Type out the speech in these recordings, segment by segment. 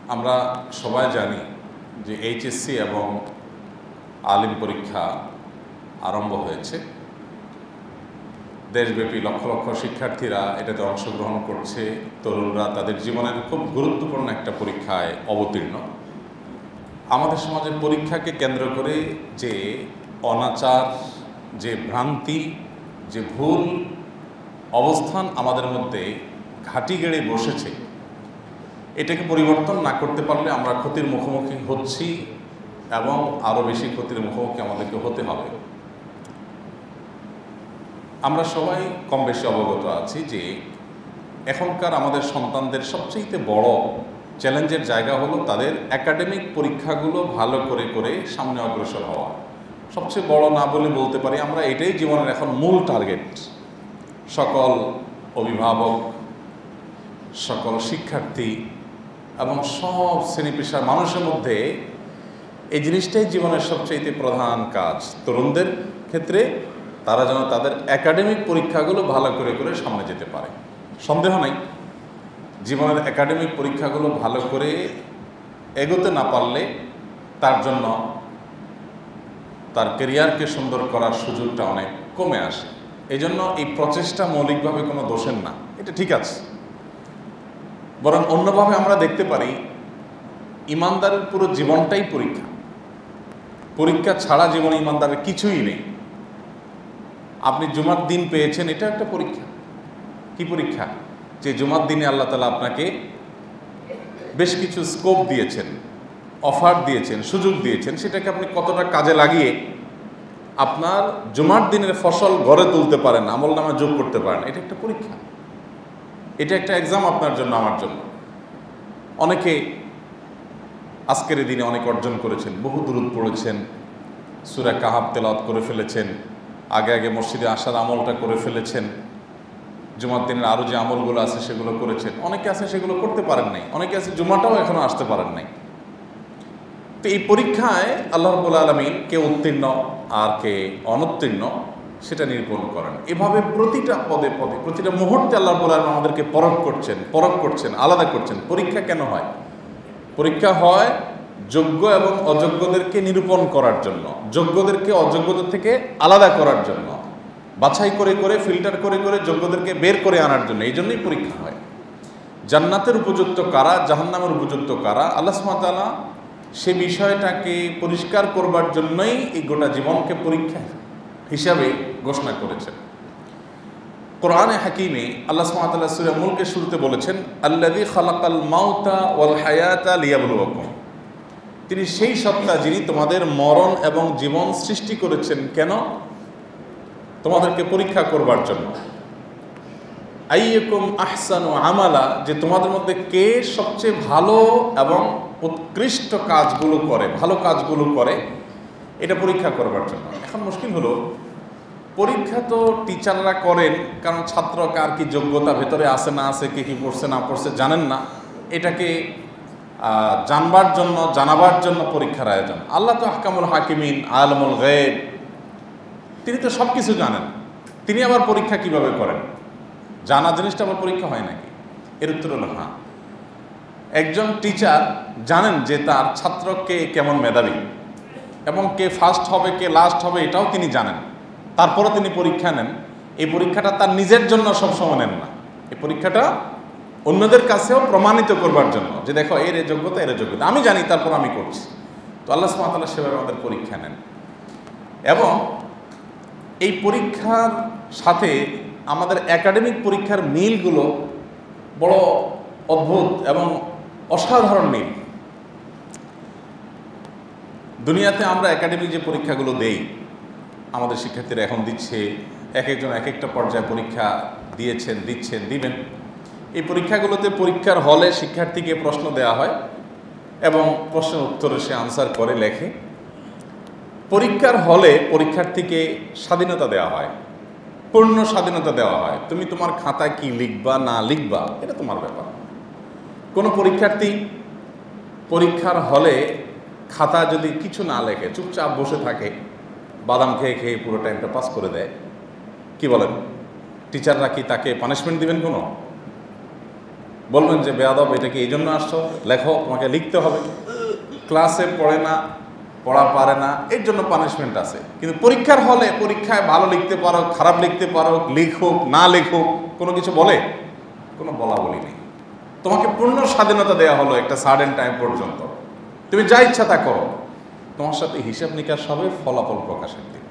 আমরা সবাই জানি যে এইচএসসি এবং আলিম পরীক্ষা আরম্ভ হয়েছে। দেশব্যাপী লক্ষ লক্ষ শিক্ষার্থীরা এটাতে অংশগ্রহণ করছে। তরুণরা তাদের জীবনের খুব গুরুত্বপূর্ণ একটা পরীক্ষায় অবতীর্ণ। আমাদের সমাজে পরীক্ষাকে কেন্দ্র করে যে অনাচার, যে ভ্রান্তি, যে ভুল অবস্থান আমাদের মধ্যে ঘাঁটি গেড়ে বসেছে, এটাকে পরিবর্তন না করতে পারলে আমরা ক্ষতির মুখোমুখি হচ্ছি এবং আরও বেশি ক্ষতির মুখোমুখি আমাদেরকে হতে হবে। আমরা সবাই কম বেশি অবগত আছি যে এখনকার আমাদের সন্তানদের সবচেয়ে বড় চ্যালেঞ্জের জায়গা হলো তাদের একাডেমিক পরীক্ষাগুলো ভালো করে করে সামনে অগ্রসর হওয়া। সবচেয়ে বড় না বলে বলতে পারি আমরা এটাই জীবনের এখন মূল টার্গেট। সকল অভিভাবক, সকল শিক্ষার্থী এবং সব শ্রেণী পেশার মানুষের মধ্যে এই জিনিসটাই জীবনের সবচেয়ে প্রধান কাজ। তরুণদের ক্ষেত্রে তারা যেন তাদের একাডেমিক পরীক্ষাগুলো ভালো করে করে সামনে যেতে পারে। সন্দেহ নেই, জীবনের একাডেমিক পরীক্ষাগুলো ভালো করে এগোতে না পারলে তার জন্য তার ক্যারিয়ারকে সুন্দর করার সুযোগটা অনেক কমে আসে। এই জন্য এই প্রচেষ্টা মৌলিকভাবে কোনো দোষের না, এটা ঠিক আছে। বরং অন্যভাবে আমরা দেখতে পারি ইমানদারের পুরো জীবনটাই পরীক্ষা। পরীক্ষা ছাড়া জীবনে ইমানদারের কিছুই নেই। আপনি জুমার দিন পেয়েছেন, এটা একটা পরীক্ষা। কি পরীক্ষা? যে জুমার দিনে আল্লাহ তাআলা আপনাকে বেশ কিছু স্কোপ দিয়েছেন, অফার দিয়েছেন, সুযোগ দিয়েছেন, সেটাকে আপনি কতটা কাজে লাগিয়ে আপনার জুমার দিনের ফসল ঘরে তুলতে পারেন, আমলনামা যোগ করতে পারেন, এটা একটা পরীক্ষা। এটা একটা এক্সাম আপনার জন্য, আমার জন্য। অনেকে আজকের দিনে অনেক অর্জন করেছেন, বহু দুরূদ পড়েছেন, সূরা কাহাফ তেলাওয়াত করে ফেলেছেন, আগে আগে মসজিদে আসার আমলটা করে ফেলেছেন, জুমার দিনের আরও যে আমলগুলো আছে সেগুলো করেছেন। অনেকে আছে সেগুলো করতে পারেন নাই, অনেকে আছে জুমাটাও এখনও আসতে পারেন নাই। তো এই পরীক্ষায় আল্লাহ রাব্বুল আলামিন কে উত্তীর্ণ আর কে অনুত্তীর্ণ সেটা নিরূপণ করেন। এভাবে প্রতিটা পদে পদে, প্রতিটা মুহূর্তে আল্লাহ রাব্বুল আলামিন আমাদেরকে পরখ করছেন, আলাদা করছেন। পরীক্ষা কেন হয়? পরীক্ষা হয় যোগ্য এবং অযোগ্যদেরকে নিরূপণ করার জন্য, যোগ্যদেরকে অযোগ্যদের থেকে আলাদা করার জন্য, বাছাই করে করে, ফিল্টার করে করে যোগ্যদেরকে বের করে আনার জন্য। এই জন্যই পরীক্ষা হয়। জান্নাতের উপযুক্ত কারা, জাহান্নামের উপযুক্ত কারা, আল্লাহ সুবহানাহু ওয়া তাআলা সে বিষয়টাকে পরিষ্কার করবার জন্যই এই গোটা জীবনকে পরীক্ষা হিসাবে ঘোষণা করেছেন। কোরআনে হাকিমে আল্লাহ সুবহানাহু ওয়া তাআলা সূরা মুলকের শুরুতে বলেছেন, আল্লাযী খালাকাল মাউতা ওয়াল হায়াতা লিয়াবলুয়াকুম। তিনি সেই সত্তা যিনি তোমাদের মরণ এবং জীবন সৃষ্টি করেছেন। কেন? তোমাদেরকে পরীক্ষা করবার জন্য। আইয়াকুম আহসানু আমালা, যে তোমাদের মধ্যে কে সবচেয়ে ভালো এবং উৎকৃষ্ট কাজগুলো করে, ভালো কাজগুলো করে, এটা পরীক্ষা করবার জন্য। এখন মুশকিল হলো, পরীক্ষা তো টিচাররা করেন, কারণ ছাত্র কার কি যোগ্যতা ভেতরে আছে না আছে, কে কি পড়ছে না পড়ছে জানেন না, এটাকে জানবার জন্য, জানাবার জন্য পরীক্ষার আয়োজন। আল্লাহ তো আহকামুল হাকিমিন, আলমুল গায়ব, তিনি তো সব কিছু জানেন। তিনি আবার পরীক্ষা কিভাবে করেন? জানা জিনিসটা আবার পরীক্ষা হয় নাকি? এর উত্তর হলো হ্যাঁ। একজন টিচার জানেন যে তার ছাত্র কে কেমন মেধাবী এবং কে ফার্স্ট হবে, কে লাস্ট হবে, এটাও তিনি জানেন। তারপরে তিনি পরীক্ষা নেন। এই পরীক্ষাটা তার নিজের জন্য সবসময় নেন না, এই পরীক্ষাটা অন্যদের কাছেও প্রমাণিত করবার জন্য, যে দেখো এর যোগ্যতা, এর যোগ্যতা আমি জানি, তারপর আমি করছি। তো আল্লাহ সুবহানাহু ওয়া তাআলা সেভাবে আমাদের পরীক্ষা নেন। এবং এই পরীক্ষার সাথে আমাদের একাডেমিক পরীক্ষার মিলগুলো বড় অদ্ভুত এবং অসাধারণ মিল। দুনিয়াতে আমরা একাডেমিক যে পরীক্ষাগুলো দেই, আমাদের শিক্ষার্থীরা এখন দিচ্ছে, এক একজন এক একটা পর্যায়ে পরীক্ষা দিয়েছেন, দিচ্ছেন, দিবেন। এই পরীক্ষাগুলোতে পরীক্ষার হলে শিক্ষার্থীকে প্রশ্ন দেওয়া হয় এবং প্রশ্নের উত্তরে সে আনসার করে, লেখে। পরীক্ষার হলে পরীক্ষার্থীকে স্বাধীনতা দেওয়া হয়, পূর্ণ স্বাধীনতা দেওয়া হয়। তুমি তোমার খাতায় কি লিখবা না লিখবা এটা তোমার ব্যাপার। কোনো পরীক্ষার্থী পরীক্ষার হলে খাতা যদি কিছু না লেখে, চুপচাপ বসে থাকে, বাদাম খেয়ে খেয়ে পুরো টাইমটা পাস করে দেয়, কি বলেন? টিচাররা কি তাকে পানিশমেন্ট দিবেন? কোনো বলবেন যে বেয়াদব, এটা কি এই জন্য আসছো, লেখো, তোমাকে লিখতে হবে। ক্লাসে পড়ে না, পড়া পারে না, এর জন্য পানিশমেন্ট আছে। কিন্তু পরীক্ষার হলে পরীক্ষায় ভালো লিখতে পারো, খারাপ লিখতে পারো, লিখুক না লিখুক, কোনো কিছু বলে? কোনো বলা বলি নেই। তোমাকে পূর্ণ স্বাধীনতা দেওয়া হলো একটা সার্টেন টাইম পর্যন্ত, তুমি যা ইচ্ছা তা করো। তোমার সাথে হিসাব নিকাশ হবে ফলাফল প্রকাশের দিন।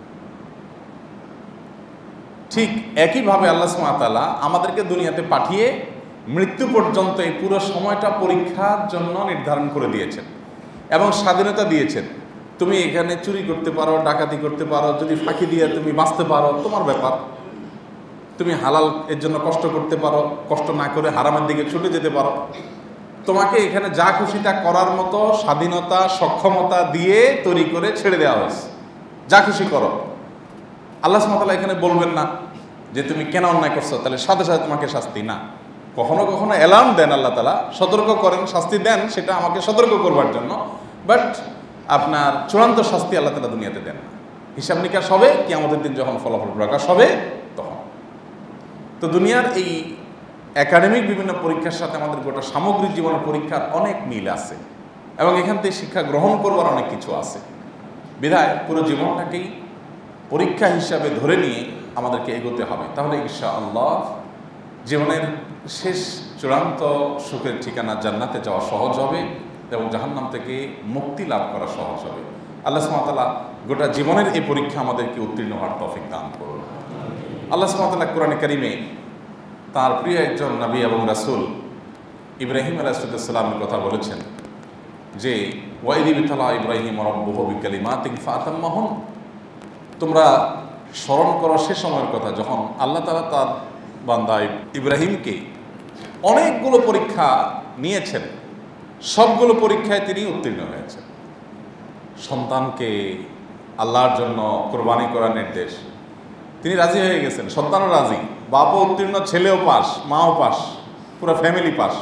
ঠিক একইভাবে আল্লাহ সুবহানাহু ওয়া তাআলা আমাদেরকে দুনিয়াতে পাঠিয়ে মৃত্যু পর্যন্ত এই পুরো সময়টা পরীক্ষার জন্য নির্ধারণ করে দিয়েছেন এবং স্বাধীনতা দিয়েছেন। তুমি এখানে চুরি করতে পারো, ডাকাতি করতে পারো, যদি ফাঁকি দিয়ে তুমি বাঁচতে পারো তোমার ব্যাপার। তুমি হালাল এর জন্য কষ্ট করতে পারো, কষ্ট না করে হারামের দিকে ছুটে যেতে পারো। তোমাকে এখানে যা খুশি তা করার মতো স্বাধীনতা, সক্ষমতা দিয়ে তৈরি করে ছেড়ে দেওয়া হয়েছে। যা খুশি করো। আল্লাহ সুবহানাহু ওয়া তাআলা এখানে বলবেন না যে তুমি কেন অন্যায় করছো, তাহলে সাথে সাথে তোমাকে শাস্তি না। কখনো কখনো অ্যালার্ম দেন আল্লাহ তাআলা, সতর্ক করেন, শাস্তি দেন, সেটা আমাকে সতর্ক করবার জন্য। বাট আপনার চূড়ান্ত শাস্তি আল্লাহ তাআলা দুনিয়াতে দেন না। হিসাব নিকাশ হবে কিয়ামতের দিন যখন ফলাফল প্রকাশ হবে তখন। তো দুনিয়ার এই একাডেমিক বিভিন্ন পরীক্ষার সাথে আমাদের গোটা সামগ্রিক জীবনের পরীক্ষার অনেক মিল আছে এবং এখান থেকে শিক্ষা গ্রহণ করবার অনেক কিছু আছে। বিধায় পুরো জীবনটাকেই পরীক্ষা হিসাবে ধরে নিয়ে আমাদেরকে এগোতে হবে। তাহলে ইনশাআল্লাহ জীবনের শেষ চূড়ান্ত সুখের ঠিকানা জান্নাতে যাওয়া সহজ হবে এবং জাহান্নাম থেকে মুক্তি লাভ করা সহজ হবে। আল্লাহ সুবহানাহু ওয়া তাআলা গোটা জীবনের এই পরীক্ষা আমাদেরকে উত্তীর্ণ হওয়ার তৌফিক দান করুন। আল্লাহ সুবহানাহু ওয়া তাআলা কোরআনে কারিমে তার প্রিয় একজন নবী এবং রাসূল ইব্রাহিম আলাইহিস সালামের কথা বলেছেন যে ওয়াইদ ইবতালা ইব্রাহিম রাব্বুহু বিকালিমাতিন ফাতাম্মাহুন। তোমরা স্মরণ করো সে সময়ের কথা যখন আল্লাহ তাআলা তার বান্দা ইব্রাহিমকে অনেকগুলো পরীক্ষা নিয়েছেন, সবগুলো পরীক্ষায় তিনি উত্তীর্ণ হয়েছেন। সন্তানকে আল্লাহর জন্য কোরবানি করার নির্দেশ, তিনি রাজি হয়ে গেছেন, সন্তানও রাজি, বাপও উত্তীর্ণ, ছেলেও পাস, মাও পাস, পুরো ফ্যামিলি পাস।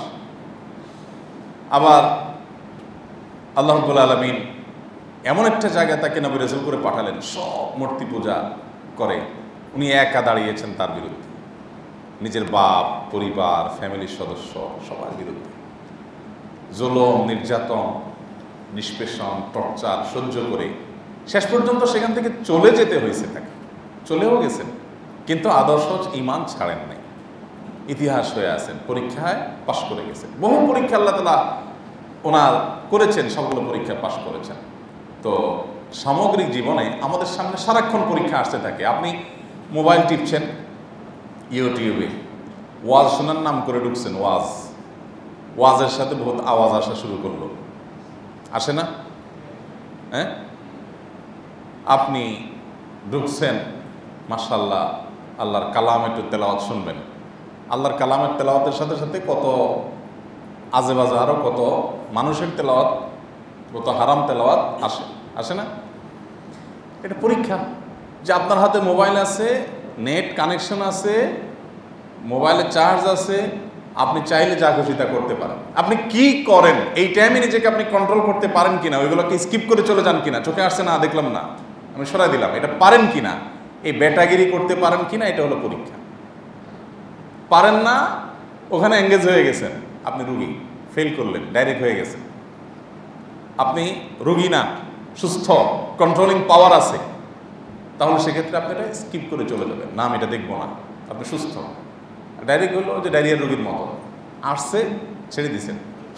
আবার আল্লাহ রাব্বুল আলামিন এমন একটা জায়গায় তাকে নবী রাসূল করে পাঠালেন, সব মূর্তি পূজা করে, উনি একা দাঁড়িয়েছেন তার বিরুদ্ধে, নিজের বাপ, পরিবার, ফ্যামিলির সদস্য সবার বিরুদ্ধে জুলুম, নির্যাতন, নিষ্পেষণ, টর্চার সহ্য করে শেষ পর্যন্ত সেখান থেকে চলে যেতে হয়েছে তাকে। চলেও গেছেন কিন্তু আদর্শ ঈমান ছাড়েন নাই, ইতিহাস হয়ে আছেন, পরীক্ষায় পাশ করে গেছেন। বহু পরীক্ষা আল্লাহ তাআলা ওনার করেছেন, সবগুলো পরীক্ষা পাশ করেছেন। তো সামগ্রিক জীবনে আমাদের সামনে সারাক্ষণ পরীক্ষা আসতে থাকে। আপনি মোবাইল টিপছেন, ইউটিউবে ওয়াজ শোনার নাম করে ঢুকছেন, ওয়াজের সাথে বহুত আওয়াজ আসা শুরু করলো, আসে না? হ্যাঁ, আপনি ঢুকছেন, মাশাআল্লাহ আল্লাহর কালাম একটু তেলাওয়াত শুনবেন, আল্লাহর কালামের তেলাওয়াতের সাথে সাথে কত আজে বাজে আরও কত মানুষের তেলাওয়াত, কত হারাম তেলাওয়াত আসে না? এটা পরীক্ষা যে আপনার হাতে মোবাইল আছে, নেট কানেকশন আছে, মোবাইলে চার্জ আছে, আপনি চাইলে যা খুশি তা করতে পারেন। আপনি কি করেন এই টাইমে নিজেকে আপনি কন্ট্রোল করতে পারেন কিনা, ওইগুলোকে স্কিপ করে চলে যান কিনা, চোখে আসছে না দেখলাম না আমি সরাই দিলাম, এটা পারেন কিনা, এই বেটাগিরি করতে পারেন কিনা, এটা হলো পরীক্ষা। পারেন না, ওখানে এঙ্গেজ হয়ে গেছেন, আপনি রুগী, ফেল করলেন, ডাইরেক্ট হয়ে গেছেন। আপনি রুগী না, সুস্থ, কন্ট্রোলিং পাওয়ার আছে, তাহলে সেক্ষেত্রে আপনি এটা স্কিপ করে চলে যাবেন, না আমি এটা দেখবো না, আপনি সুস্থ। ডাইরেক্ট হলো যে ডায়রিয়ার রোগীর মতো আসছে, ছেড়ে দিছেন।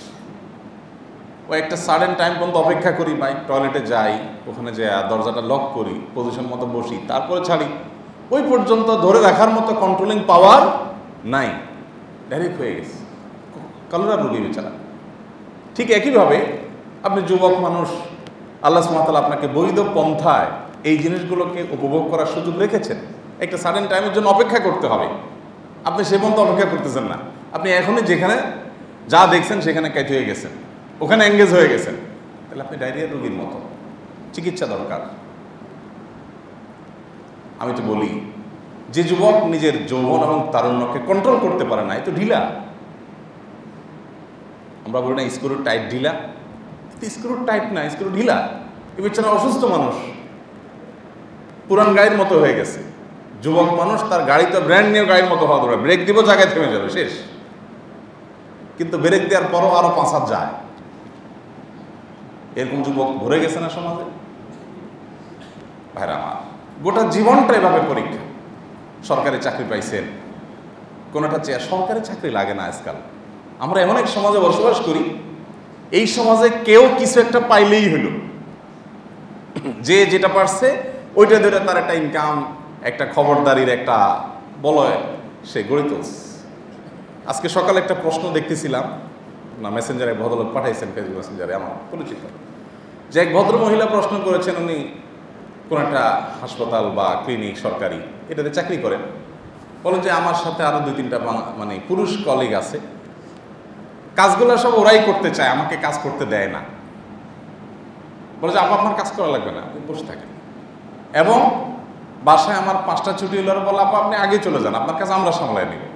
ও একটা সাডেন টাইম পর্যন্ত অপেক্ষা করি, ভাই টয়লেটে যাই, ওখানে যাই দরজাটা লক করি, পজিশন মতো বসি, তারপরে ছাড়ি, ওই পর্যন্ত ধরে রাখার মতো কন্ট্রোলিং পাওয়ার নাই, ডাইরেক্ট হয়ে গেছে, কালোরা রোগী বেচারা। ঠিক একইভাবে আপনি যুবক মানুষ, আল্লাহ সুবহানাহু ওয়া তাআলা আপনাকে বৈধ পন্থায় এই জিনিসগুলোকে উপভোগ করার সুযোগ রেখেছেন। একটা সাডেন টাইমের জন্য অপেক্ষা করতে হবে, আপনি সে পর্যন্ত অপেক্ষা করতেছেন না, আপনি এখনই যেখানে যা দেখছেন সেখানে ক্যাচ হয়ে গেছেন, ওখানে এঙ্গেজ হয়ে গেছেন, তাহলে আপনি ডায়রিয়া রোগীর মতো, চিকিৎসা দরকার। আমি তো বলি যে যুবক নিজের যৌবন এবং তারুণ্যকে কন্ট্রোল করতে পারে না, এ তো ঢিলা। আমরা বলি না স্ক্রু টাইট ঢিলা, স্ক্রু টাইট না, স্ক্রু ঢিলা। এ বেচারা অসুস্থ মানুষ, পুরান গাড়ির মতো হয়ে গেছে। যুবক মানুষ, তার গাড়ি তো ব্র্যান্ড নিউ গাড়ির মতো হওয়া দরকার, ব্রেক দিব জায়গায় থেমে যাবে, শেষ। কিন্তু ব্রেক দেওয়ার পরও আরো 5 হাত যায়। এরকম যুবক ভরে গেছে না সমাজে? ভাইরা আমার, গোটা জীবনটা এভাবে পরীক্ষা। সরকারি চাকরি পাইছেন, কোনোটা সরকারি চাকরি লাগে না আজকাল। আমরা এমন এক সমাজে বসবাস করি, এই সমাজে কেউ কিছু একটা পাইলেই হলো, যে যেটা পারছে ওইটা ধরে তার একটা ইনকাম, একটা খবরদারির একটা বলয় সে গড়ে তুলছে। আজকে সকালে একটা প্রশ্ন দেখতেছিলাম না, মেসেঞ্জারে ভদ্রলোক পাঠাইছেন, ফেসবুক মেসেঞ্জারে, আমার পরিচিত, যে এক ভদ্র মহিলা প্রশ্ন করেছেন, উনি কোন একটা হাসপাতাল বা ক্লিনিক সরকারি এটাতে চাকরি করেন। বলেন যে আমার সাথে আরো 2-3টা মানে পুরুষ কলিগ আছে, কাজগুলো সব ওরাই করতে চায়, আমাকে কাজ করতে দেয় না। বলে যে আপনার কাজ করা লাগবে না, আপনি বসে থাকেন, এবং বাসায় আমার 5টা ছুটি হলো, বলে আপনি আগে চলে যান, আপনার কাজ আমরা সামলাই নিব।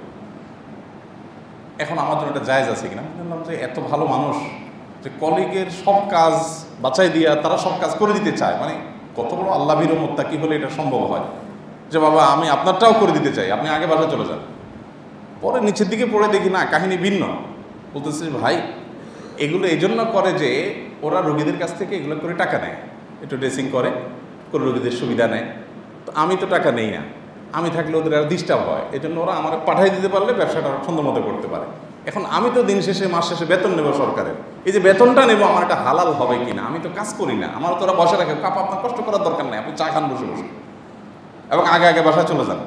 এখন আমার জন্য এটা জায়েজ আছে কিনা? বললাম যে এত ভালো মানুষ যে কলিগের সব কাজ বাছাই দিয়া তারা সব কাজ করে দিতে চায়, মানে কত বড় আল্লাহ ভীরু মুত্তাকি হলে এটা সম্ভব হয় যে বাবা আমি আপনারটাও করে দিতে চাই, আপনি আগে বাসায় চলে যান। পরে নিচের দিকে পড়ে দেখি না, কাহিনী ভিন্ন। বলতেছে ভাই এগুলো এই জন্য করে যে ওরা রোগীদের কাছ থেকে এগুলো করে টাকা নেয়, একটু ড্রেসিং করে রোগীদের সুবিধা নেয়, তো আমি তো টাকা নেই না, আমি থাকলে ওদের আর ডিস্টার্ব হয়, এই জন্য ওরা আমার পাঠাই দিতে পারলে ব্যবসাটা সুন্দর মতো করতে পারে। এখন আমি তো দিন শেষে মাস শেষে বেতন নেব সরকারের, এই যে বেতনটা নেব আমার একটা হালাল হবে কিনা, আমি তো কাজ করি না, আমার তো ওরা বসে রাখে, আপনার কষ্ট করার দরকার নেই, আপনি চা খান বসে বসে, এবং আগে আগে বাসায় চলে যান।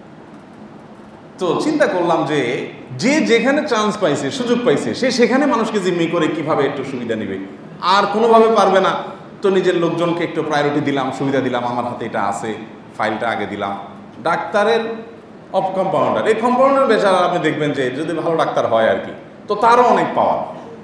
তো চিন্তা করলাম যে যে যেখানে চান্স পাইছে, সুযোগ পাইছে, সে সেখানে মানুষকে জিম্মি করে কিভাবে একটু সুবিধা নিবে, আর কোনোভাবে পারবে না তো নিজের লোকজনকে একটু প্রায়োরিটি দিলাম, সুবিধা দিলাম, আমার হাতে এটা আছে, ফাইলটা আগে দিলাম। ডাক্তারের অফ কম্পাউন্ডার, এই কম্পাউন্ডার বেচারা আপনি দেখবেন যে যদি ভালো ডাক্তার হয় আর কি, তো তারও অনেক পাওয়ার।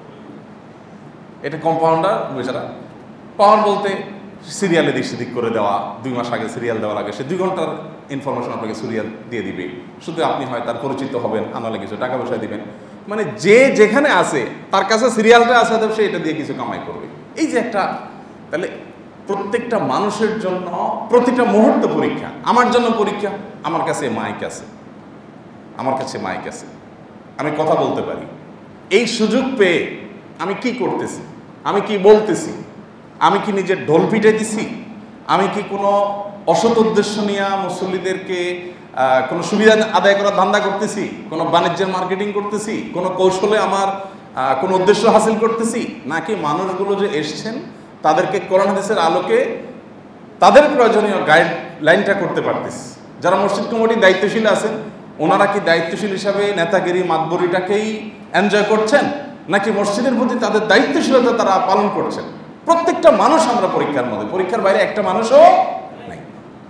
এটা কম্পাউন্ডার বেচারা পাওয়ার বলতে সিরিয়ালে দিক সেদিক করে দেওয়া, 2 মাস আগে সিরিয়াল দেওয়া লাগে, সে 2 ঘন্টার ইনফরমেশন আপনাকে সিরিয়াল দিয়ে দিবে, শুধু আপনি হয় তার পরিচিত হবেন, আনালে কিছু টাকা পয়সা দিবেন, মানে যে যেখানে আছে তার কাছে সিরিয়ালটা আছে, সে এটা দিয়ে কিছু কামাই করবে। এই যে একটা, তাহলে প্রত্যেকটা মানুষের জন্য প্রতিটা মুহূর্ত পরীক্ষা। আমার জন্য পরীক্ষা, আমার কাছে মাইক আছে, আমার কাছে মাইক আছে, আমি কথা বলতে পারি, এই সুযোগ পেয়ে আমি কি করতেছি, আমি কি বলতেছি, আমি কি নিজের ঢোল পিটে দিছি, আমি কি কোনো অসৎ উদ্দেশ্য নিয়ে মুসল্লিদেরকে কোনো সুবিধা আদায় করার ধান্দা করতেছি, কোনো বাণিজ্যের মার্কেটিং করতেছি, কোনো কৌশলে আমার কোনো উদ্দেশ্য হাসিল করতেছি, নাকি মানুষগুলো যে এসছেন তাদেরকে কোরআন হাদিসের আলোকে তাদের প্রয়োজনীয় গাইডলাইনটা করতে পারতেছি। যারা মসজিদ কমিটির দায়িত্বশীল আছেন ওনারা কি দায়িত্বশীল হিসাবে নেতাগিরি মাতবরিটাকেই এনজয় করছেন, নাকি মসজিদের প্রতি তাদের দায়িত্বশীলতা তারা পালন করছেন? প্রত্যেকটা মানুষ আমরা পরীক্ষার মধ্যে, পরীক্ষার বাইরে একটা মানুষও নাই।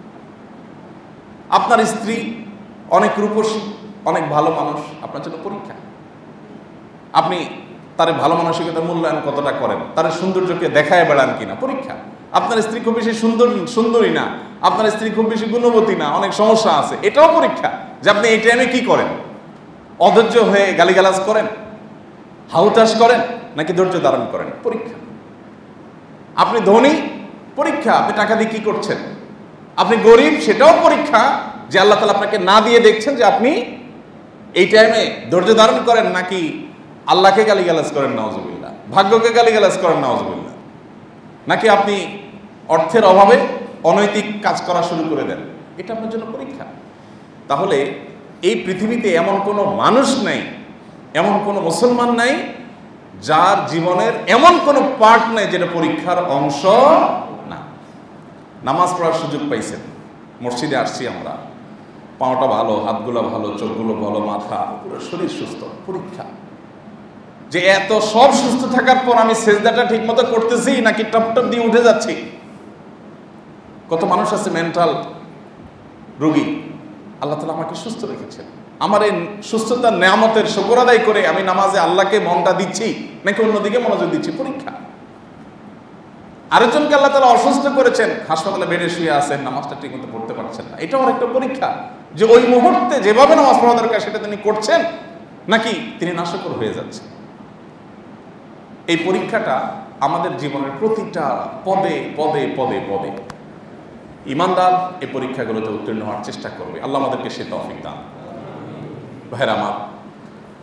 আপনার স্ত্রী অনেক রূপসী, অনেক ভালো মানুষ, আপনার জন্য পরীক্ষা। আপনি তার ভালো মানসিকতার মূল্যায়ন কতটা করেন, তার সৌন্দর্যকে দেখায় বেড়ান কিনা, পরীক্ষা। আপনার স্ত্রী খুব বেশি সুন্দরী না, আপনার স্ত্রী খুব বেশি গুণবতী না, অনেক সমস্যা আছে, এটাও পরীক্ষা যে আপনি এই টাইমে কি করেন, অধৈর্য হয়ে গালিগালাজ করেন, হাউতাস করেন, নাকি ধৈর্য ধারণ করেন, পরীক্ষা। আপনি ধনী, পরীক্ষা, আপনি টাকা দিয়ে কি করছেন। আপনি গরিব, সেটাও পরীক্ষা যে আল্লাহ তাআলা আপনাকে না দিয়ে দেখছেন যে আপনি এই টাইমে ধৈর্য ধারণ করেন, নাকি আল্লাহকে গালিগালাজ করেন নাউজুবিল্লাহ, ভাগ্যকে গালিগালাজ করেন নাউজুবিল্লাহ, নাকি আপনি অর্থের অভাবে অনৈতিক কাজ করা শুরু করে দেন, এটা আপনার জন্য পরীক্ষা। তাহলে এই পৃথিবীতে এমন কোনো মানুষ নাই, এমন কোনো মুসলমান নাই যার জীবনের এমন কোনো পার্ট নাই যেটা পরীক্ষার অংশ না। নামাজ পড়ার সুযোগ পাইছেন, মসজিদে আসছি আমরা, পাওটা ভালো, হাতগুলো ভালো, চোখগুলো ভালো, মাথা পুরো শরীর সুস্থ, পরীক্ষা যে এত সব সুস্থ থাকার পর আমি সেজদাটা ঠিক মতো করতেছি নাকি টপ টপ দিয়ে উঠে যাচ্ছি। কত মানুষ আছে মেন্টাল রোগী, আল্লাহ তাআলা আমাকে সুস্থ রেখেছেন, আমার এই সুস্থতার নেয়ামতের শুকর আদায় করে আমি নামাজে আল্লাহকে মনটা দিচ্ছি নাকি অন্যদিকে মনোযোগ দিচ্ছি, পরীক্ষা। আরেকজনকে আল্লাহ তাআলা অসুস্থ করেছেন, হাসপাতালে বেডে শুয়ে আছেন, নামাজটা ঠিক মতো পড়তে পারছেন না, এটাও একটা পরীক্ষা যে ওই মুহূর্তে যেভাবে নামাজ পড়া দরকার সেটা তিনি করছেন নাকি তিনি নাশকর হয়ে যাচ্ছেন। এই পরীক্ষাটা আমাদের জীবনের প্রতিটা পদে পদে পদে পদে ঈমানদার এই পরীক্ষাগুলোতে উত্তীর্ণ হওয়ার চেষ্টা করবে। আল্লাহ আমাদেরকে সে তৌফিক দান। ভাইরা আমার,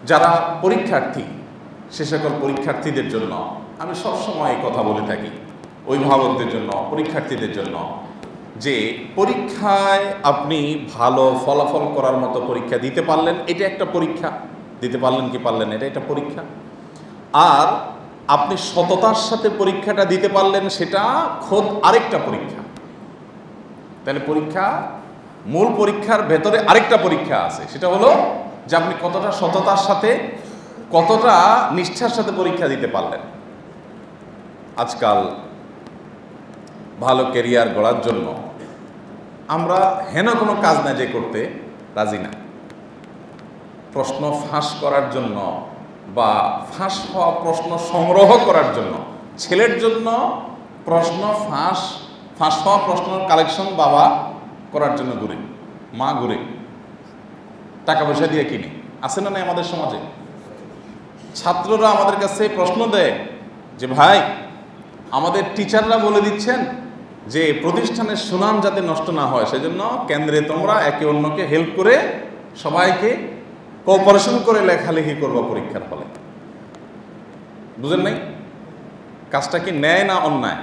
যারা পরীক্ষার্থী, সে সকল পরীক্ষার্থীদের জন্য আমি সবসময় কথা বলে থাকি, অভিভাবকদের জন্য, পরীক্ষার্থীদের জন্য, যে পরীক্ষায় আপনি ভালো ফলাফল করার মতো পরীক্ষা দিতে পারলেন, এটা একটা পরীক্ষা। দিতে পারলেন কি পারলেন, এটা একটা পরীক্ষা। আর আপনি সততার সাথে পরীক্ষাটা দিতে পারলেন, সেটা খোদ আরেকটা পরীক্ষা। তাহলে পরীক্ষা, মূল পরীক্ষার ভেতরে আরেকটা পরীক্ষা আছে, সেটা হলো যে আপনি কতটা সততার সাথে, কতটা নিষ্ঠার সাথে পরীক্ষা দিতে পারলেন। আজকাল ভালো ক্যারিয়ার গড়ার জন্য আমরা হেন কোনো কাজ না যে করতে রাজি না। প্রশ্ন ফাঁস করার জন্য বা ফাঁস হওয়া প্রশ্ন সংগ্রহ করার জন্য, ছেলের জন্য প্রশ্ন ফাঁস হওয়া প্রশ্ন কালেকশন বাবা করার জন্য ঘুরে, মা ঘুরে, টাকা পয়সা দিয়ে কিনে। আছে না নাই আমাদের সমাজে? ছাত্ররা আমাদের কাছে প্রশ্ন দেয় যে ভাই, আমাদের টিচাররা বলে দিচ্ছেন যে প্রতিষ্ঠানের সুনাম যাতে নষ্ট না হয়, সেজন্য কেন্দ্রে তোমরা একে অন্যকে হেল্প করে সবাইকে কোঅপারেশন করে লেখালেখি করবো পরীক্ষার ফলে। বুঝেন নাই? কাজটা কি ন্যায় না অন্যায়?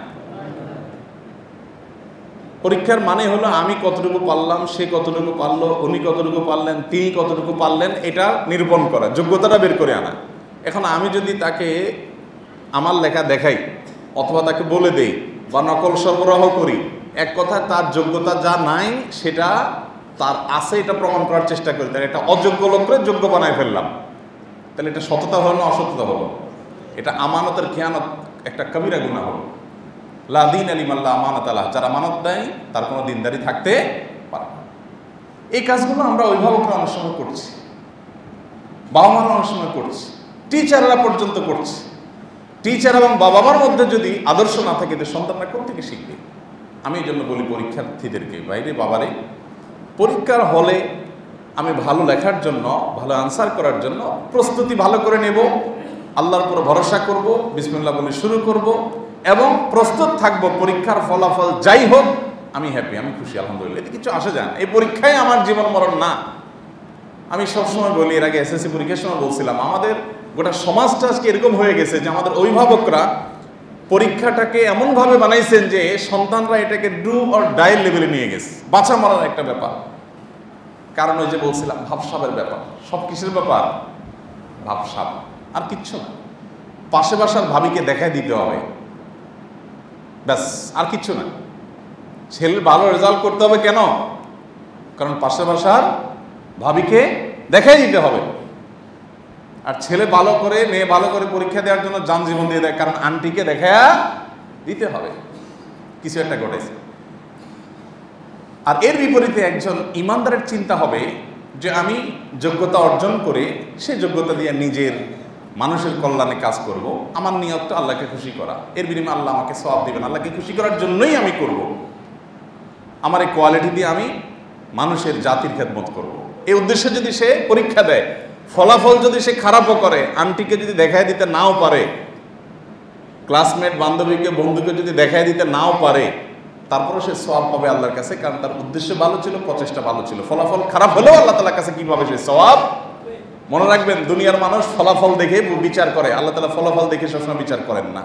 পরীক্ষার মানে হলো আমি কতটুকু পারলাম, সে কতটুকু পারলো, উনি কতটুকু পারলেন, তিনি কতটুকু পারলেন, এটা নিরূপণ করা, যোগ্যতাটা বের করে আনা। এখন আমি যদি তাকে আমার লেখা দেখাই অথবা তাকে বলে দেই বা নকল সরবরাহ করি, এক কথায় তার যোগ্যতা যা নাই সেটা তার আছে এটা প্রমাণ করার চেষ্টা করি, তাহলে এটা অযোগ্য লোককে যোগ্য বানায় ফেললাম। তাহলে এটা সততা হলো না অসততা হলো? এটা আমানতের খেয়ানত, একটা কবিরা গুনাহ হলো। লা দীন লিমাল্লাহ আমানাত আলাহ, যারা আমানত দেয় তার কোনো দিনদারি থাকতে পারে না। এই কাজগুলো আমরা অভিভাবকরা অনেক সময় করছি, বাবা মারা অনেক সময় করছি, টিচাররা পর্যন্ত করছে। টিচার এবং বাবা মার মধ্যে যদি আদর্শ না থাকে, তো সন্তানরা কোত্থেকে শিখবে? আমি এই জন্য বলি পরীক্ষার্থীদেরকে, বাইরে বাবারে, পরীক্ষার হলে আমি ভালো লেখার জন্য, ভালো আনসার করার জন্য প্রস্তুতি ভালো করে নেব, আল্লাহর উপর ভরসা করব, বিসমিল্লাহ বলে শুরু করব এবং প্রস্তুত থাকব। পরীক্ষার ফলাফল যাই হোক আমি হ্যাপি, আমি খুশি, আলহামদুলিল্লাহ, এতে কিছু আসে যান। এই পরীক্ষায় আমার জীবন মরণ না। আমি সবসময় বলি, এর আগে এসএসসি পরীক্ষার সময় বলছিলাম, আমাদের গোটা সমাজটা আজকে এরকম হয়ে গেছে যে আমাদের অভিভাবকরা পরীক্ষাটাকে এমনভাবে বানাইছেন যে সন্তানরা এটাকে ডু অর ডাই লেভেলে নিয়ে গেছে, বাঁচা মারার একটা ব্যাপার। কারণ ওই যে বলছিলাম ভাবসাবের ব্যাপার। সব কিসের ব্যাপার? ভাবসাব, আর কিচ্ছু না। পাশে বাসার ভাবিকে দেখাই দিতে হবে, ব্যাস, আর কিচ্ছু না। ছেলের ভালো রেজাল্ট করতে হবে কেন? কারণ পাশে বাসার ভাবিকে দেখাই দিতে হবে। আর ছেলে ভালো করে, মেয়ে ভালো করে পরীক্ষা দেওয়ার জন্য যান জীবন দিয়ে দেয়, কারণ আন্টিকে দেখা দিতে হবে। কিছু একটা ঘটেছে। আর এর বিপরীতে একজন ইমানদারের চিন্তা হবে যে আমি যোগ্যতা অর্জন করে সে যোগ্যতা দিয়ে নিজের মানুষের কল্যাণে কাজ করব, আমার নিয়তটা আল্লাহকে খুশি করা, এর বিনিময়ে আল্লাহ আমাকে সওয়াব দিবেন, আল্লাহকে খুশি করার জন্যই আমি করব। আমার এই কোয়ালিটি দিয়ে আমি মানুষের জাতির খেদমত করব। এই উদ্দেশ্যে যদি সে পরীক্ষা দেয়, ফলাফল যদি সে খারাপও করে, আন্টিকে যদি দেখায় দিতে নাও পারে, ক্লাসমেট বান্ধবীকে বন্ধুকে যদি দেখায় দিতে নাও পারে, তারপরে সে সওয়াব পাবে আল্লাহর কাছে, কারণ তার উদ্দেশ্য ভালো ছিল, প্রচেষ্টা ভালো ছিল। ফলাফল খারাপ হলেও আল্লাহ তাআলার কাছে কি পাবে? সে সওয়াব। মনে রাখবেন, দুনিয়ার মানুষ ফলাফল দেখে বিচার করে, আল্লাহ তাআলা ফলাফল দেখে সবসময় বিচার করেন না।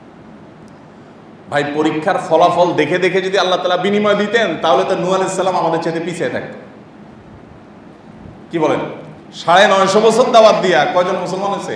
ভাই, পরীক্ষার ফলাফল দেখে দেখে যদি আল্লাহ তাআলা বিনিময় দিতেন, তাহলে তো নূহ আলাইহিস সালাম আমাদের চেয়ে পিছিয়ে থাকতো। কি বলেন? 950 বছর দাওয়াত দিয়া কয়জন মুসলমান হয়েছে?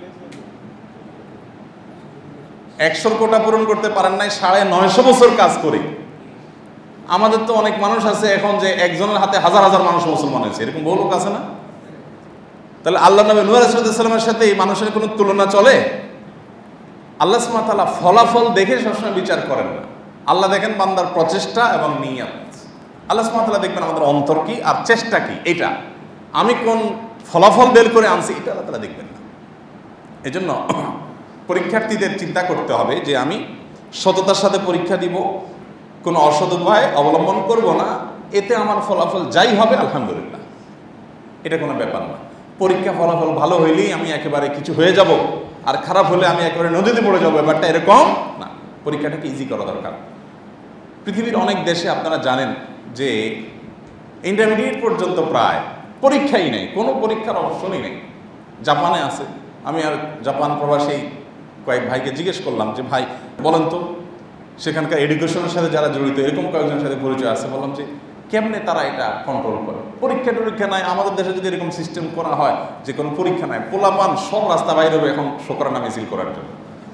100 কোটা পূরণ করতে পারেন নাই 950 বছর কাজ করে। আমাদের তো অনেক মানুষ আছে এখন যে একজনের হাতে হাজার হাজার মানুষ মুসলমান হয়েছে, এরকম বহু লোক আছে না? তাহলে আল্লাহ নবী নূহ আলাইহিস সালামের সাথে এই মানুষের কোনো তুলনা চলে? আল্লাহ সুবহানাহু ওয়া তাআলা ফলাফল দেখে সবসময় বিচার করেন না। আল্লাহ দেখেন বান্দার প্রচেষ্টা এবং নিয়ত। আল্লাহ সুবহানাহু ওয়া তাআলা দেখবেন আমাদের অন্তর কি আর চেষ্টা কি, এটা আমি কোন ফলাফল বের করে আনছি, এটা আল্লাহ তাআলা দেখবেন না। এজন্য পরীক্ষার্থীদের চিন্তা করতে হবে যে আমি সততার সাথে পরীক্ষা দিব, কোনো অসৎ উপায় অবলম্বন করব না, এতে আমার ফলাফল যাই হবে আলহামদুলিল্লাহ, এটা কোনো ব্যাপার না। পরীক্ষা ফলাফল ভালো হইলেই আমি একেবারে কিছু হয়ে যাব, আর খারাপ হলে আমি একেবারে নদীতে পড়ে যাবো, ব্যাপারটা এরকম না। পরীক্ষাটাকে ইজি করা দরকার। পৃথিবীর অনেক দেশে আপনারা জানেন যে ইন্টারমিডিয়েট পর্যন্ত প্রায় পরীক্ষাই নেই, কোনো পরীক্ষার অপশনই নেই। জাপানে আছে। আমি আর জাপান প্রবাসী কয়েক ভাইকে জিজ্ঞেস করলাম যে ভাই বলেন তো সেখানকার এডুকেশনের সাথে যারা জড়িত এরকম কয়েকজনের সাথে পরিচয় আছে, বললাম যে কেমনে তারা এটা কন্ট্রোল করে? পরীক্ষা টরীক্ষা নাই, আমাদের দেশে যদি এরকম সিস্টেম করা হয় যে কোনো পরীক্ষা নাই, পোলাপান সব রাস্তা বাইরে হবে এখন শোকরানা মিছিল করার জন্য।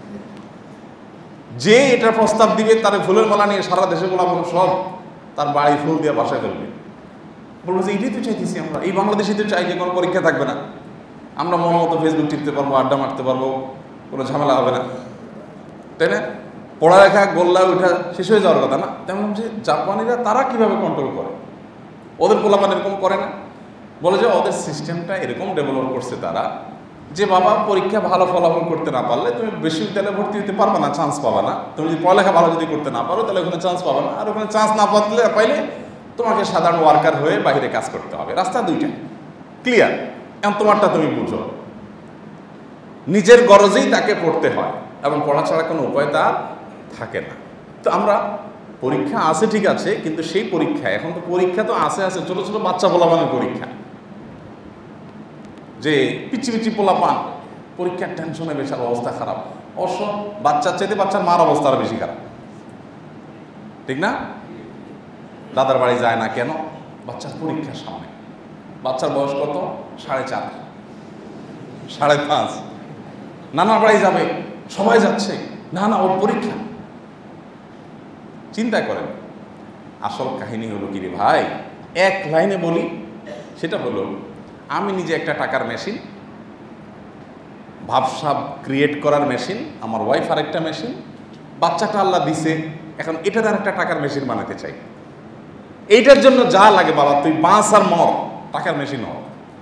যে এটা প্রস্তাব দিবে তার ফুলের মালা নিয়ে সারা দেশে পোলাপান সব তার বাড়ি ফুল দিয়ে বাসায় ফেলবে, বলবো যে এটাই তো চাইতেছি আমরা। এই বাংলাদেশে তো চাই যে কোনো পরীক্ষা থাকবে না, আমরা মন মতো ফেসবুক টিপতে পারবো, আড্ডা মারতে পারবো, কোনো ঝামেলা হবে না, তাই না? পড়ালেখা গোল্লা ওইটা শেষ হয়ে যাওয়ার কথা না। তেমন যে জাপানিরা তারা কিভাবে কন্ট্রোল করে, ওদের পোলাপান এরকম করে না। বলে যে ওদের সিস্টেমটা এরকম ডেভেলপ করছে তারা, যে বাবা পরীক্ষা ভালো ফলাফল করতে না পারলে তুমি বিশ্ববিদ্যালয়ে ভর্তি হতে পারবে না, চান্স পাবে না। তুমি যদি পড়ালেখা ভালো যদি করতে না পারো তাহলে ওখানে চান্স পাবে না, আর ওখানে চান্স না পাইলে তোমাকে সাধারণ ওয়ার্কার হয়ে বাইরে কাজ করতে হবে। রাস্তা দুইটা ক্লিয়ার। এখন তোমারটা তুমি বুঝো, নিজের গরজেই তাকে পড়তে হয় এবং পড়া ছাড়া কোনো উপায় তার থাকে না। তো আমরা পরীক্ষা আছে ঠিক আছে, কিন্তু সেই পরীক্ষা এখন তো পরীক্ষা তো আছে ছোট ছোট বাচ্চা পোলাপানের পরীক্ষা, যে পিচি পিচি পোলাপান পরীক্ষার টেনশনে বেশার অবস্থা খারাপ। অবশ্য বাচ্চার চাইতে বাচ্চার মার অবস্থা আরো বেশি খারাপ, ঠিক না? দাদার বাড়ি যায় না কেন? বাচ্চার পরীক্ষার সামনে। বাচ্চার বয়স কত? 4.5 5.5। নানার বাড়ি যাবে, সবাই যাচ্ছে, না না ওর পরীক্ষা। চিন্তা করেন আসল কাহিনী হলো কি রে ভাই, এক লাইনে বলি, সেটা হলো আমি নিজে একটা টাকার মেশিন, ভাবসাব ক্রিয়েট করার মেশিন, আমার ওয়াইফ আর একটা মেশিন, বাচ্চাটা আল্লাহ দিছে, এখন এটার আর একটা টাকার মেশিন বানাতে চাই। এইটার জন্য যা লাগে বাবা তুই বাঁচ আর মর, টাকার মেশিন হ।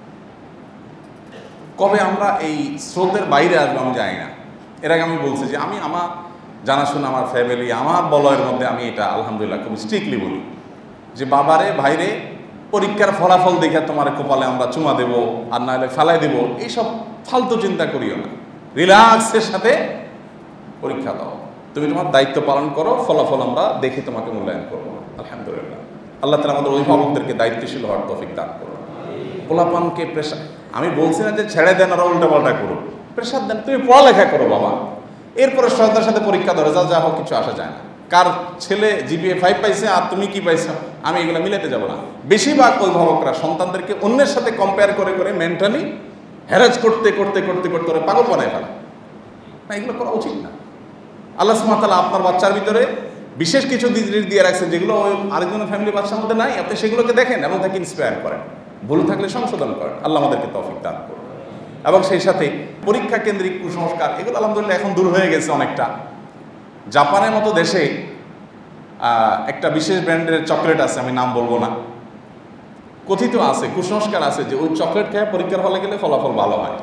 কবে আমরা এই স্রোতের বাইরে আসবো আমি জানি না। এর আগে আমি বলছি যে আমি আমার জানাশোনা, আমার ফ্যামিলি, আমার বলয়ের মধ্যে আমি এটা আলহামদুলিল্লাহ খুব স্ট্রিক্টলি বলি যে বাবারে ভাইরে পরীক্ষার ফলাফল দেখে তোমার কপালে আমরা চুমা দেবো আর না হলে ফেলাই দেবো, এইসব ফালতু চিন্তা করিও না। রিল্যাক্সের সাথে পরীক্ষা দাও, তুমি তোমার দায়িত্ব পালন করো, ফলাফল আমরা দেখে তোমাকে মূল্যায়ন করবো। আলহামদুলিল্লাহ আল্লাহ তাআলা আমাদের অভিভাবকদেরকে দায়িত্বশীল হওয়ার তৌফিক দান করো। পোলাপানকে প্রেশার, আমি বলছি না যে ছেড়ে দেন আর উল্টাপাল্টা করো, প্রেশার দেন, তুমি পড়ালেখা করো বাবা, এরপরে শ্রদ্ধার সাথে পরীক্ষা ধরে যা হোক কিছু আসা যায় না। কার ছেলে জিপিএ 5 পাইছে আর তুমি কি পাইছো আমি এগুলো মিলাতে যাব না। বেশিরভাগ অভিভাবকরা সন্তানদেরকে অন্যের সাথে কম্পেয়ার করে করে মেন্টালি হ্যারাস করতে করতে করতে করতে করে পাগল বানায় ফেলা। না, এগুলো করা উচিত না। আল্লাহ সুবহানাহু ওয়া তাআলা আপনার বাচ্চার ভিতরে বিশেষ কিছু দিক দিয়ে রাখছেন যেগুলো ওই আরেকজনের ফ্যামিলি বাচ্চার মধ্যে নাই, আপনি সেগুলোকে দেখেন এবং তাকে ইন্সপায়ার করেন, ভুল থাকলে সংশোধন করেন। আল্লাহ আমাদেরকে তৌফিক দান করুন। এবং সেই সাথে পরীক্ষা কেন্দ্রিক কুসংস্কার এগুলো আলহামদুলিল্লাহ এখন দূর হয়ে গেছে অনেকটা। জাপানের মতো দেশে একটা বিশেষ ব্র্যান্ডের চকলেট আছে, আমি নাম বলবো না, কথিত আছে, কুসংস্কার আছে যে ওই চকলেট খেয়ে পরীক্ষার হলে গেলে ফলাফল ভালো হয়।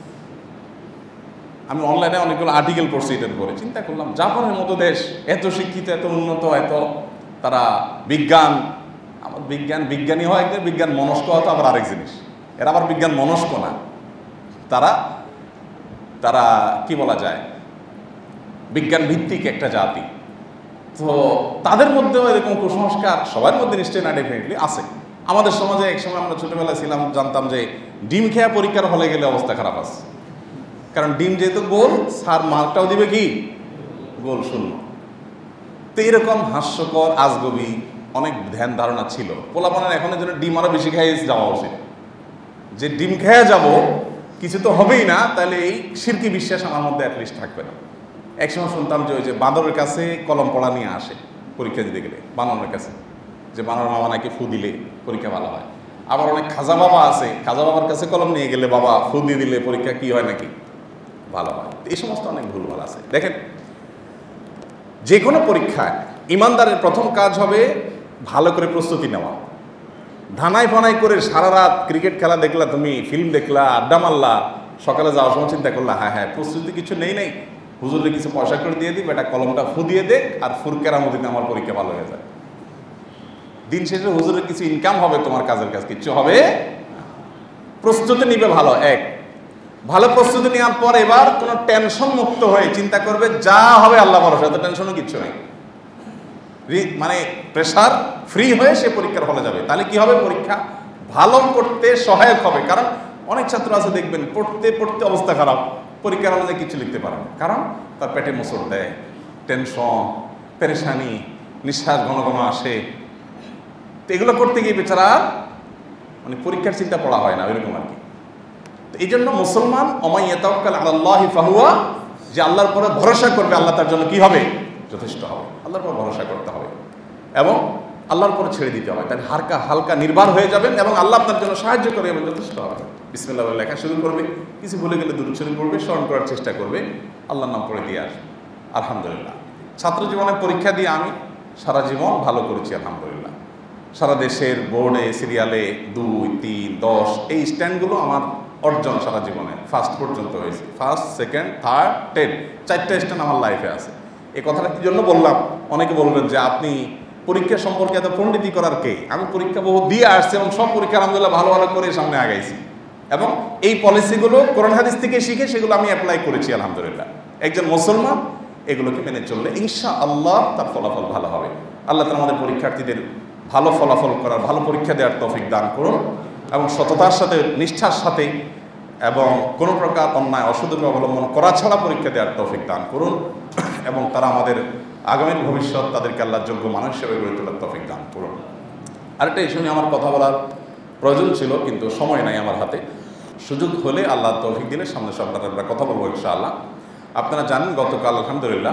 আমি অনলাইনে অনেকগুলো আর্টিকেল পড়ছি এটার উপরে, চিন্তা করলাম জাপানের মতো দেশ এত শিক্ষিত, এত উন্নত, এত তারা বিজ্ঞান, আমার বিজ্ঞানী হয় একদিন, বিজ্ঞান মনস্ক হতো আবার আরেক জিনিস। এরা আবার বিজ্ঞান মনস্ক না, তারা তারা কি বলা যায় বিজ্ঞান ভিত্তিক একটা জাতি। তো তাদের মধ্যেও এরকম কুসংস্কার সবার মধ্যে নিশ্চয়ই না, ডেফিনেটলি আছে। আমাদের সমাজে একসময় আমরা ছোটবেলায় ছিলাম, জানতাম যে ডিম খেয়া পরীক্ষার হলে গেলে অবস্থা খারাপ আছে, কারণ ডিম যেহেতু গোল, স্যার মার্কটাও দিবে কি গোল, শূন্য। তো এরকম হাস্যকর আজগবি অনেক ধ্যান ধারণা ছিল পোলাপানের। এখন এর জন্য ডিম আরো বেশি খেয়ে যাওয়া উচিত, যে ডিম খেয়ে যাব কিছু তো হবেই না, তাহলে এই শিরকি বিশ্বাস আমার মধ্যে অ্যাটলিস্ট থাকবে না। একসময় শুনতাম যে ওই যে বাঁদরের কাছে কলম পড়া নিয়ে আসে পরীক্ষা দিতে গেলে, বানরের কাছে, যে বানর মামা নাকি ফু দিলে পরীক্ষা ভালো হয়। আবার অনেক খাজা বাবা আছে, খাজা বাবার কাছে কলম নিয়ে গেলে বাবা ফু দিয়ে দিলে পরীক্ষা কি হয় নাকি ভালো হয়। এই সমস্ত অনেক ভুলভাল আছে। দেখেন, যে কোনো পরীক্ষায় ইমানদারের প্রথম কাজ হবে ভালো করে প্রস্তুতি নেওয়া। ধানাই ফানাই করে সারা রাত ক্রিকেট খেলা দেখলা, তুমি ফিল্ম দেখলা, আড্ডা মারলা, সকালে যাওয়ার সময় চিন্তা করলা হ্যাঁ প্রস্তুতি কিছু নেই, হুজুরে কিছু পয়সা করে দিয়ে দিই, এটা কলমটা ফু দিয়ে দেখ আর ফুর কেরামতিতে আমার পরীক্ষা ভালো হয়ে যায়। দিন শেষে হুজুরের কিছু ইনকাম হবে, তোমার কাজের কাজ কিচ্ছু হবে। প্রস্তুতি নিবে ভালো, এক ভালো প্রস্তুতি নেওয়ার পর এবার কোনো টেনশন মুক্ত হয়ে চিন্তা করবে যা হবে আল্লাহ ভরসা, তো টেনশনও কিচ্ছু নেই, মানে প্রেশার ফ্রি হয়ে সে পরীক্ষার হলে যাবে। তাহলে কি হবে, পরীক্ষা ভালো করতে সহায়ক হবে। কারণ অনেক ছাত্র আছে দেখবেন পড়তে পড়তে অবস্থা খারাপ, পরীক্ষার হলে কিছু লিখতে পারে না, কারণ তার পেটে মোচড় দেয়, টেনশন, পেরেশানি, নিঃশ্বাস ঘন ঘন আসে। তো এগুলো করতে গিয়ে বেচারা মানে পরীক্ষার চিন্তা পড়া হয় না, এরকম আর কি। তো এই জন্য মুসলমান ওমাই ইয়াতাওয়াক্কাল আলাল্লাহি ফাহুয়া, যে আল্লাহর উপরে ভরসা করবে আল্লাহ তার জন্য কি হবে, যথেষ্ট হবে। আল্লাহর উপর ভরসা করতে হবে এবং আল্লাহর উপরে ছেড়ে দিতে হবে, তাই হালকা হালকা নির্ভর হয়ে যাবেন এবং আল্লাহ আপনার জন্য সাহায্য করবে এবং যথেষ্ট হবে। বিসমিল্লাহ বলে লেখা শুরু করবে, কিছু ভুলে গেলে দুরূদ শরীফ পড়বে, স্মরণ করার চেষ্টা করবে, আল্লাহর নাম পড়ে দিয়ে আসবে। আলহামদুলিল্লাহ, ছাত্র জীবনে পরীক্ষা দিয়ে আমি সারা জীবন ভালো করেছি আলহামদুলিল্লাহ। সারা দেশের বোর্ডে, সিরিয়ালে 2, 3, 10 এই স্ট্যান্ডগুলো আমার অর্জন সারা জীবনে ফার্স্ট পর্যন্ত হয়েছে। ফার্স্ট, সেকেন্ড, থার্ড, 10 4টা স্ট্যান্ড আমার লাইফে আছে। এই কথাটা কি জন্য বললাম, অনেকে বলবেন যে আপনি পরীক্ষা সম্পর্কে এত পণ্ডিতি করার কে? আমি পরীক্ষা বহু দিয়ে আসছি এবং সব পরীক্ষা আলহামদুলিল্লাহ ভালো ভালো করে সামনে আগাইছি এবং এই পলিসিগুলো কোরআন হাদিস থেকে শিখে সেগুলো আমি অ্যাপ্লাই করেছি আলহামদুলিল্লাহ। একজন মুসলমান এগুলোকে মেনে চললে ইনশাআল্লাহ তার ফলাফল ভালো হবে। আল্লাহ তাআলা আমাদের পরীক্ষার্থীদের ভালো ফলাফল করার, ভালো পরীক্ষা দেওয়ার তৌফিক দান করুন এবং সততার সাথে, নিষ্ঠার সাথে এবং কোনো প্রকার অন্যায় অসুবিধা অবলম্বন করা ছাড়া পরীক্ষা দেওয়ার তৌফিক দান করুন এবং তারা আমাদের আগামীর ভবিষ্যৎ তাদেরকে আল্লাহর যোগ্য মানুষ হিসেবে গড়ে তোলার তৌফিক দান করুন। আরেকটা ইস্যু নিয়ে আমার কথা বলার প্রয়োজন ছিল, কিন্তু সময় নাই আমার হাতে। সুযোগ হলে আল্লাহ তৌফিক দিলে সামনে সপ্তাহে আমরা কথা বলবো ইনশাআল্লাহ। আপনারা জানেন গতকাল আলহামদুলিল্লাহ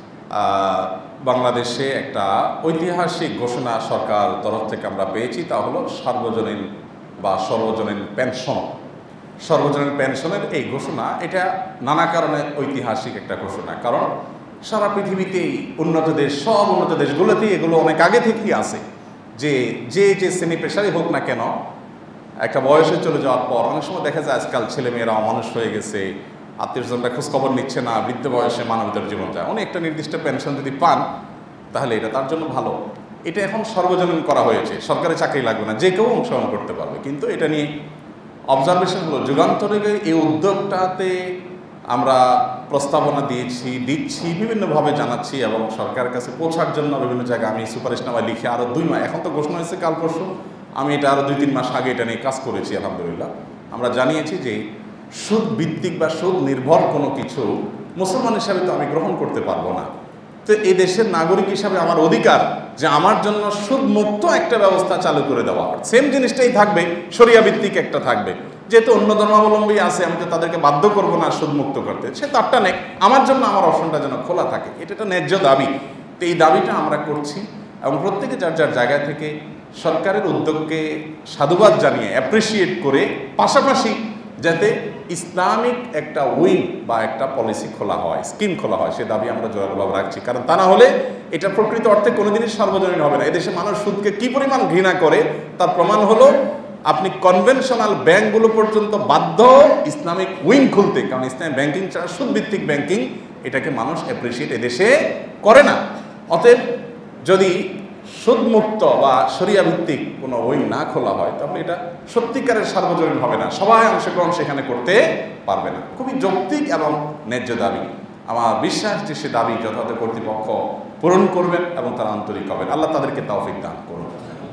বাংলাদেশে একটা ঐতিহাসিক ঘোষণা সরকার তরফ থেকে আমরা পেয়েছি, তা হলো সার্বজনীন বা সর্বজনীন পেনশন। সর্বজনীন পেনশনের এই ঘোষণা, এটা নানা কারণে ঐতিহাসিক একটা ঘোষণা, কারণ সারা পৃথিবীতেই উন্নত দেশ, সব উন্নত দেশগুলোতেই এগুলো অনেক আগে থেকেই আছে যে যে শ্রেণী পেশারই হোক না কেন, একটা বয়সে চলে যাওয়ার পর অনেক সময় দেখা যায় আজকাল ছেলেমেয়েরা অমানুষ হয়ে গেছে, আত্মীয়স্বজনরা খোঁজখবর নিচ্ছে না, বৃদ্ধ বয়সে মানবতার জীবন যায়, উনি একটা নির্দিষ্ট পেনশন যদি পান তাহলে এটা তার জন্য ভালো। এটা এখন সর্বজনীন করা হয়েছে, সরকারি চাকরি লাগবে না, যে কেউ অংশগ্রহণ করতে পারবে। কিন্তু এটা নিয়ে অবজারভেশন হলো, যুগান্তরে এই উদ্যোগটাতে আমরা প্রস্তাবনা দিচ্ছি, বিভিন্নভাবে জানাচ্ছি এবং সরকারের কাছে পৌঁছার জন্য বিভিন্ন জায়গায় আমি সুপারিশনামায় লিখে আরও 2 মাস, এখন তো ঘোষণা হয়েছে কাল পরশু, আমি এটা আরও 2-3 মাস আগে এটা নিয়ে কাজ করেছি আলহামদুলিল্লাহ। আমরা জানিয়েছি যে সুদ ভিত্তিক বা সুদ নির্ভর কোনো কিছু মুসলমান হিসাবে তো আমি গ্রহণ করতে পারবো না। তো এই দেশের নাগরিক হিসাবে আমার অধিকার যে আমার জন্য সুদ মুক্ত একটা ব্যবস্থা চালু করে দেওয়া। সেম জিনিসটাই থাকবে, শরিয়া ভিত্তিক একটা থাকবে, যেহেতু অন্য ধর্মাবলম্বী আছে আমি তো তাদেরকে বাধ্য করবো না সুদ মুক্ত করতে, সে তারটা নেই, আমার জন্য আমার অপশনটা যেন খোলা থাকে, এটা একটা ন্যায্য দাবি। তো এই দাবিটা আমরা করছি এবং প্রত্যেকে যার যার জায়গা থেকে সরকারের উদ্যোগকে সাধুবাদ জানিয়ে অ্যাপ্রিসিয়েট করে, পাশাপাশি যাতে ইসলামিক একটা উইং বা একটা পলিসি খোলা হয়, স্কিম খোলা হয়, সে দাবি আমরা জোরালোভাবে রাখছি। কারণ তা না হলে এটা প্রকৃত অর্থে কোনোদিনই সার্বজনীন হবে না। এদেশে মানুষ সুদকে কি পরিমাণ ঘৃণা করে তার প্রমাণ হলো আপনি কনভেনশনাল ব্যাংকগুলো পর্যন্ত বাধ্য ইসলামিক উইং খুলতে, কারণ ইসলামিক ব্যাংকিং ছাড়া সুদভিত্তিক ব্যাংকিং এটাকে মানুষ অ্যাপ্রিসিয়েট এদেশে করে না। অতএব যদি সুদমুক্ত বা শরিয়া ভিত্তিক কোনো উইং না খোলা হয় তাহলে এটা সত্যিকারের সার্বজনীন হবে না, সবাই অংশগ্রহণ সেখানে করতে পারবে না। খুবই যৌক্তিক এবং ন্যায্য দাবি। আমার বিশ্বাস যে সে দাবি যথাযথ কর্তৃপক্ষ পূরণ করবেন এবং তারা আন্তরিক হবেন। আল্লাহ তাদেরকে তৌফিক দান করুন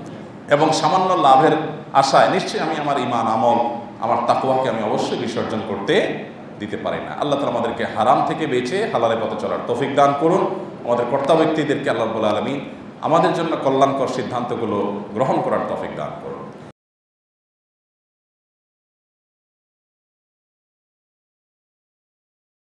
এবং সামান্য লাভের আশায় নিশ্চয়ই আমি আমার ঈমান, আমল, আমার তাকওয়াকে আমি অবশ্যই বিসর্জন করতে দিতে পারি না। আল্লাহ তাআলা আমাদেরকে হারাম থেকে বেঁচে হালালের পথে চলার তৌফিক দান করুন। আমাদের কর্তা ব্যক্তিদেরকে আল্লাহ রাব্বুল আলামিন আমাদের জন্য কল্যাণকর সিদ্ধান্তগুলো গ্রহণ করার তৌফিক দান করুন।